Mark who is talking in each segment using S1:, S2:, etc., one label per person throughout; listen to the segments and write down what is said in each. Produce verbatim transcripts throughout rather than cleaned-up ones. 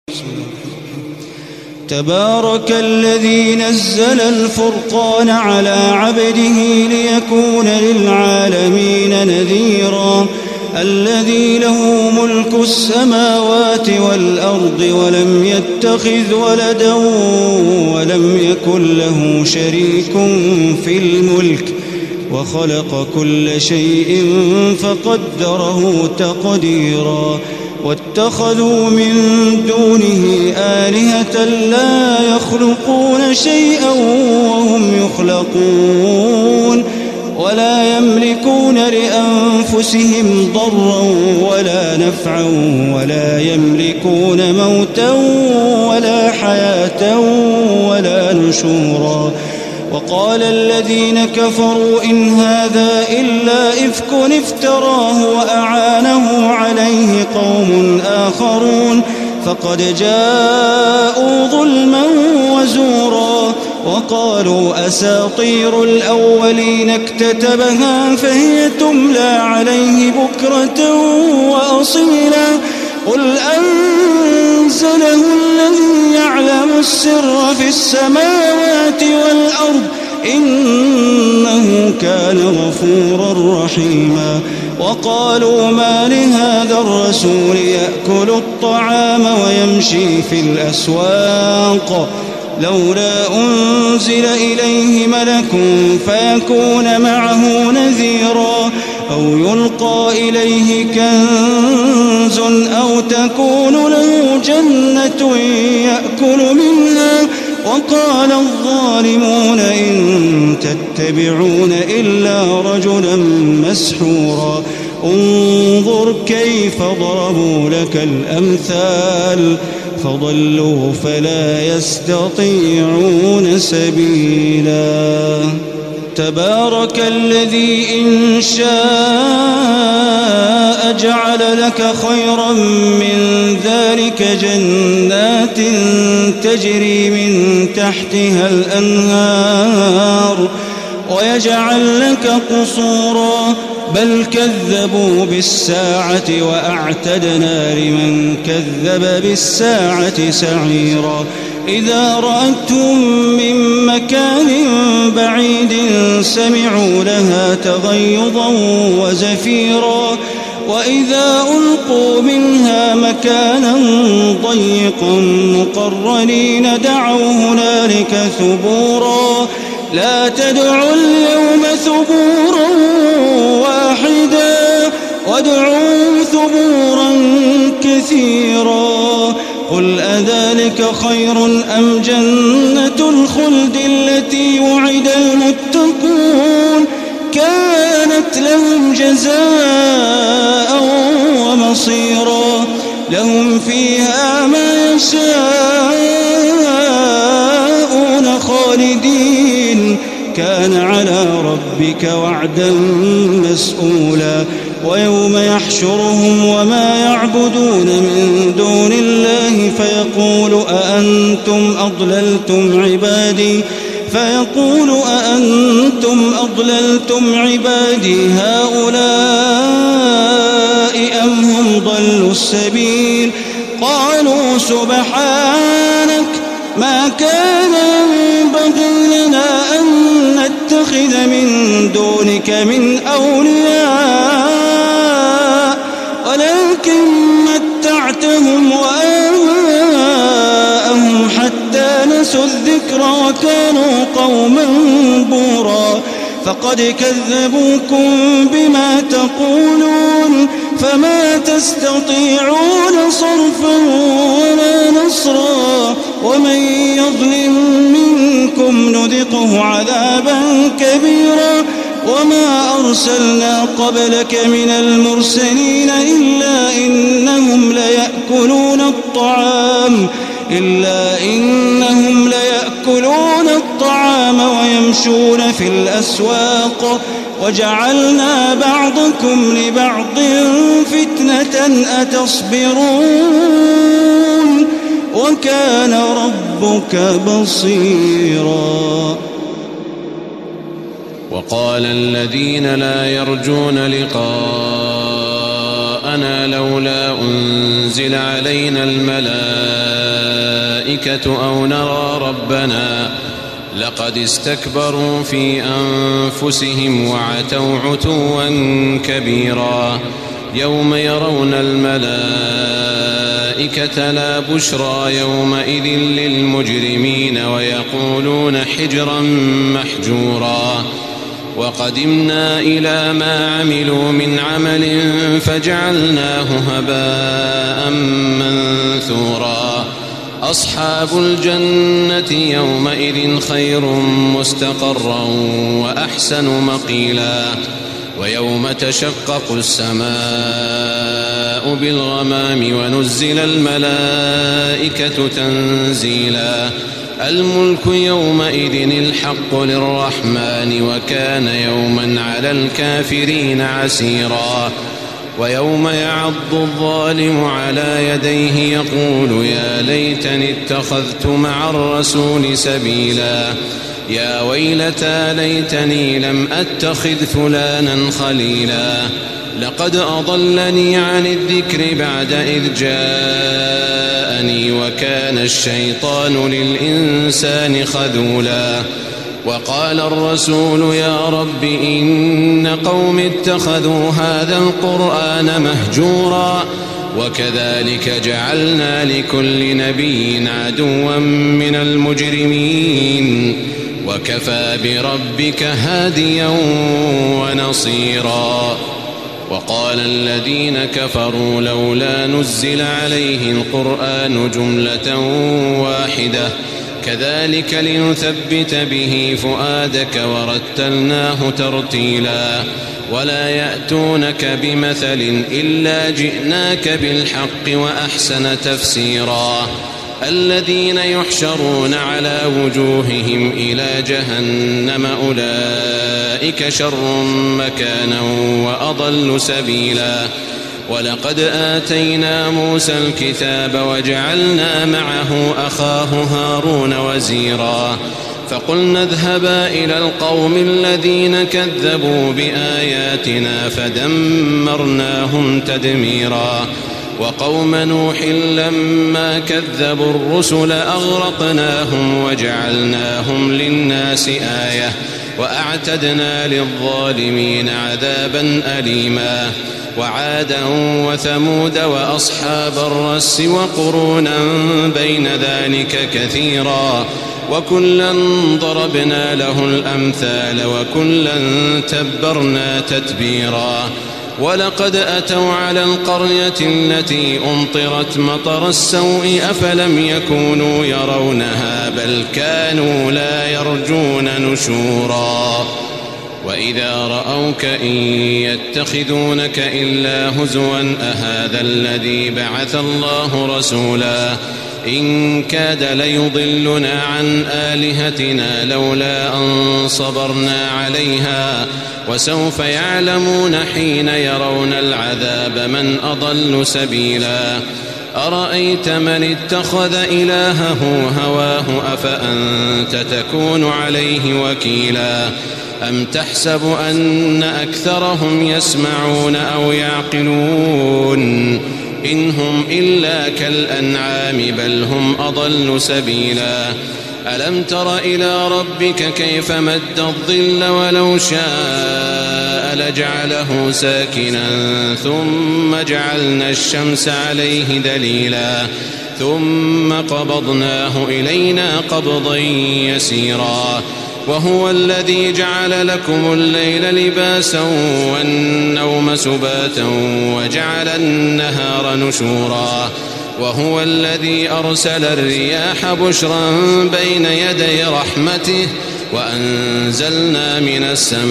S1: تبارك الذي نزل الفرقان على عبده ليكون للعالمين نذيرا الذي له ملك السماوات والأرض ولم يتخذ ولدا ولم يكن له شريك في الملك وخلق كل شيء فقدره تقديرا واتخذوا من دونه آلهة لا يخلقون شيئا وهم يخلقون ولا يملكون لأنفسهم ضرا ولا نفعا ولا يملكون موتا ولا حياة ولا نشورا وقال الذين كفروا إن هذا إلا إفك افتراه وأعانه عليه قوم آخرون فقد جاءوا ظلما وزورا وقالوا أساطير الأولين اكتتبها فهي تملى عليه بكرة وأصيلا قل أنزله الذي يعلم السر في السماوات والأرض إنه كان غفورا رحيما وقالوا ما لهذا الرسول يأكل الطعام ويمشي في الأسواق لولا أنزل إليه ملك فيكون معه نذيرا أو يلقى إليه كنز أو تكون له جنة يأكل منها وقال الظالمون إن تتبعون إلا رجلا مسحورا انظر كيف ضربوا لك الأمثال فضلوا فلا يستطيعون سبيلا تبارك الذي إن شاء جعل لك خيرا من ذلك جنات تجري من تحتها الأنهار ويجعل لك قصورا بل كذبوا بالساعة وأعتدنا لمن كذب بالساعة سعيرا إذا رأتهم من مكان بعيد سمعوا لها تغيظا وزفيرا وإذا ألقوا منها مكانا ضيقا مقرنين دعوا هنالك ثبورا لا تدعوا اليوم ثبورا واحدا وادعوا ثبورا كثيرا قل أذلك خير أم جنة الخلد التي وعد المتقون كانت لهم جزاء ومصيرا لهم فيها ما يشاءون خالدين كان على ربك وعدا مسئولا ويوم يحشرهم وما يعبدون من دون الله فيقول أأنتم أضللتم عبادي فيقول أأنتم أضللتم عبادي هؤلاء أم هم ضلوا السبيل قالوا سبحانك ما كان ينبغي لنا أن نتخذ من دونك من أولياء ولكن متعتهم وآباءهم حتى نسوا الذكر وكانوا قوما بورا فقد كذبوكم بما تقولون فما تستطيعون صرفا ولا نصرا ومن يظلم منكم نذقه عذابا كبيرا وما أرسلنا قبلك من المرسلين إلا إنهم ليأكلون الطعام إلا إنهم ليأكلون الطعام ويمشون في الأسواق وجعلنا بعضكم لبعض فتنة أتصبرون وكان ربك بصيرا
S2: وقال الذين لا يرجون لقاءنا لولا أنزل علينا الملائكة الملائكة أو نرى ربنا لقد استكبروا في أنفسهم وعتوا عتوا كبيرا يوم يرون الملائكة لا بشرى يومئذ للمجرمين ويقولون حجرا محجورا وقدمنا إلى ما عملوا من عمل فجعلناه هباء منثورا أصحاب الجنة يومئذ خير مستقرا وأحسن مقيلا ويوم تشقق السماء بالغمام ونزل الملائكة تنزيلا الملك يومئذ الحق للرحمن وكان يوما على الكافرين عسيرا ويوم يعض الظالم على يديه يقول يا ليتني اتخذت مع الرسول سبيلا يا ويلتى ليتني لم أتخذ فلانا خليلا لقد أضلني عن الذكر بعد إذ جاءني وكان الشيطان للإنسان خذولا وقال الرسول يا رب إن قوم اتخذوا هذا القرآن مهجورا وكذلك جعلنا لكل نبي عدوا من المجرمين وكفى بربك هاديا ونصيرا وقال الذين كفروا لولا نزل عليه القرآن جملة واحدة كذلك لنثبت به فؤادك ورتلناه ترتيلا ولا يأتونك بمثل إلا جئناك بالحق وأحسن تفسيرا الذين يحشرون على وجوههم إلى جهنم أولئك شر مكانا وأضل سبيلا ولقد آتينا موسى الكتاب وجعلنا معه أخاه هارون وزيرا فقلنا اذهبا إلى القوم الذين كذبوا بآياتنا فدمرناهم تدميرا وقوم نوح لما كذبوا الرسل أغرقناهم وجعلناهم للناس آية وأعتدنا للظالمين عذابا أليما وعادا وثمود وأصحاب الرس وقرونا بين ذلك كثيرا وكلا ضربنا له الأمثال وكلا تبرنا تتبيرا ولقد أتوا على القرية التي أمطرت مطر السوء أفلم يكونوا يرونها بل كانوا لا يرجون نشورا وإذا رأوك إن يتخذونك إلا هزوا أهذا الذي بعث الله رسولا إن كاد ليضلنا عن آلهتنا لولا أن صبرنا عليها وسوف يعلمون حين يرون العذاب من أضل سبيلا أرأيت من اتخذ إلهه هواه أفأنت تكون عليه وكيلا أم تحسب أن أكثرهم يسمعون أو يعقلون إن هم إلا كالأنعام بل هم أضل سبيلا ألم تر إلى ربك كيف مد الظل ولو شاء لجعله ساكنا ثم جعلنا الشمس عليه دليلا ثم قبضناه إلينا قبضا يسيرا وهو الذي جعل لكم الليل لباسا والنوم سباتا وجعل النهار نشورا وهو الذي أرسل الرياح بشرا بين يدي رحمته وأنزلنا من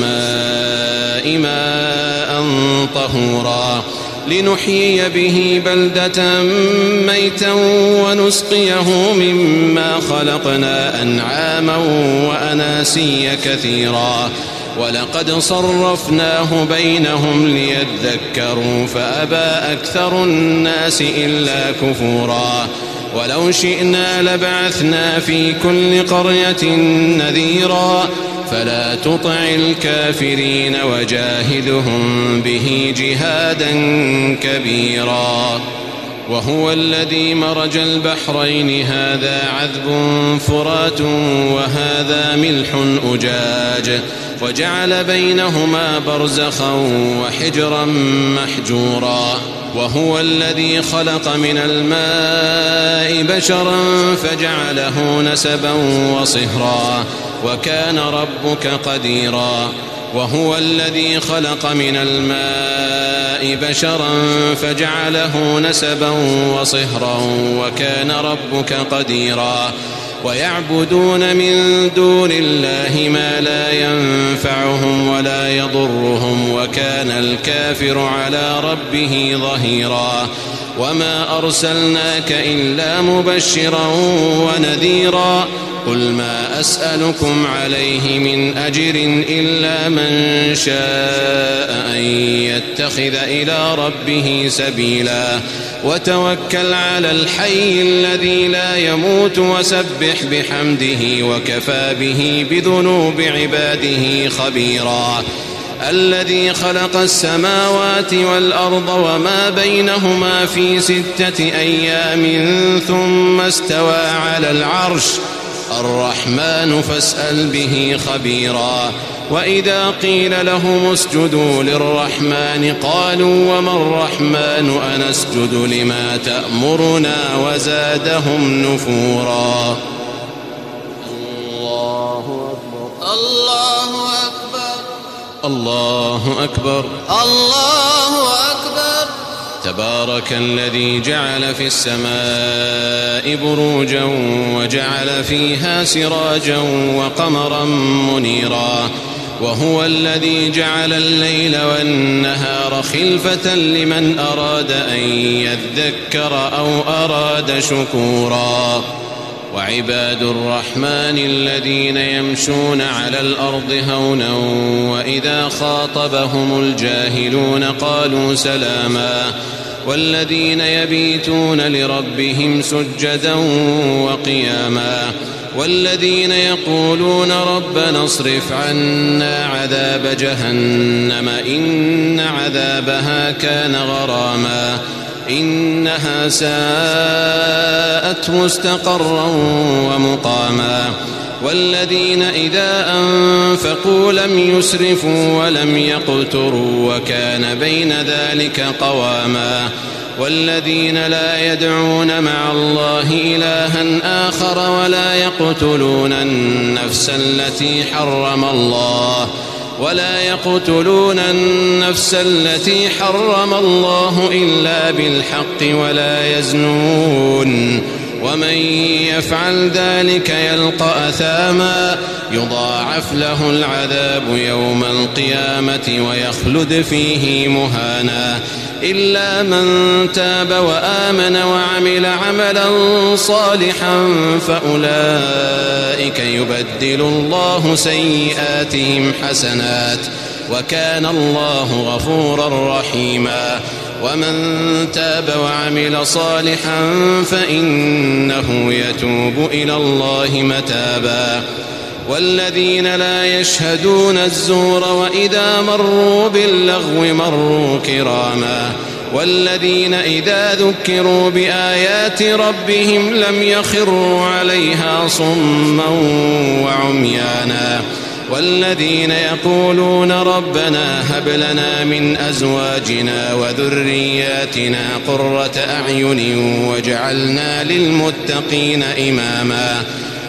S2: السماء ماء طهورا لنحيي به بلدة ميتا ونسقيه مما خلقنا أنعاما وأناسيا كثيرا ولقد صرفناه بينهم ليذكروا فأبى أكثر الناس إلا كفورا ولو شئنا لبعثنا في كل قرية نذيرا فلا تطع الكافرين وجاهدهم به جهادا كبيرا وهو الذي مرج البحرين هذا عذب فرات وهذا ملح أجاج وجعل بينهما برزخا وحجرا محجورا وهو الذي خلق من الماء بشرا فجعله نسبا وصهرا وكان ربك قديرا وهو الذي خلق من الماء بشرا فجعله نسبا وصهرا وكان ربك قديرا ويعبدون من دون الله ما لا ينفعهم ولا يضرهم وكان الكافر على ربه ظهيرا وما أرسلناك إلا مبشرا ونذيرا قل ما أسألكم عليه من أجر إلا من شاء أن يتخذ إلى ربه سبيلا وتوكل على الحي الذي لا يموت وسبح بحمده وكفى به بذنوب عباده خبيرا الذي خلق السماوات والأرض وما بينهما في ستة أيام ثم استوى على العرش الرحمن فاسأل به خبيرا وإذا قيل لهم اسجدوا للرحمن قالوا وما الرحمن أنسجد لما تأمرنا وزادهم نفورا الله أكبر
S3: الله أكبر
S2: الله أكبر
S3: الله أكبر
S2: تبارك الذي جعل في السماء بروجا وجعل فيها سراجا وقمرا منيرا وهو الذي جعل الليل والنهار خلفة لمن أراد أن يذكر أو أراد شكورا وعباد الرحمن الذين يمشون على الأرض هونا وإذا خاطبهم الجاهلون قالوا سلاما والذين يبيتون لربهم سجدا وقياما والذين يقولون ربنا اصرف عنا عذاب جهنم إن عذابها كان غراما إنها ساءت مستقرا ومقاما والذين إذا أنفقوا لم يسرفوا ولم يقتروا وكان بين ذلك قواما والذين لا يدعون مع الله إلها آخر ولا يقتلون النفس التي حرم الله ولا يقتلون النفس التي حرم الله إلا بالحق ولا يزنون ومن يفعل ذلك يلقى أثاما يضاعف له العذاب يوم القيامة ويخلد فيه مهانا إلا من تاب وآمن وعمل عملا صالحا فأولئك يبدل الله سيئاتهم حسنات وكان الله غفورا رحيما ومن تاب وعمل صالحا فإنه يتوب إلى الله متابا والذين لا يشهدون الزور وإذا مروا باللغو مروا كراما والذين إذا ذكروا بآيات ربهم لم يخروا عليها صما وعميانا والذين يقولون ربنا هب لنا من أزواجنا وذرياتنا قرة أعين واجعلنا للمتقين إماما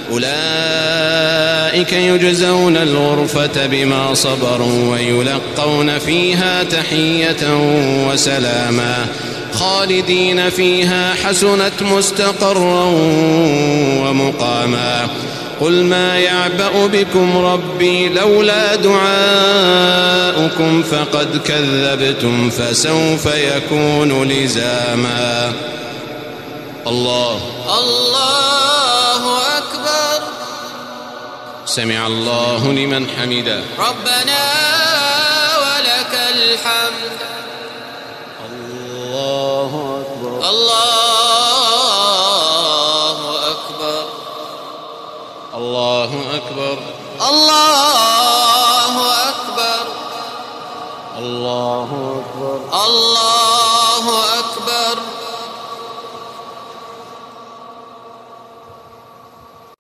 S2: أولئك يجزون الغرفة بما صبروا ويلقون فيها تحية وسلاما خالدين فيها حسنت مستقرا ومقاما قل ما يعبأ بكم ربي لولا دعاؤكم فقد كذبتم فسوف يكون لزاما الله
S3: الله أكبر
S2: سمع الله لمن حمده
S3: ربنا ولك الحمد
S1: الله أكبر
S3: الله أكبر
S2: الله أكبر
S3: الله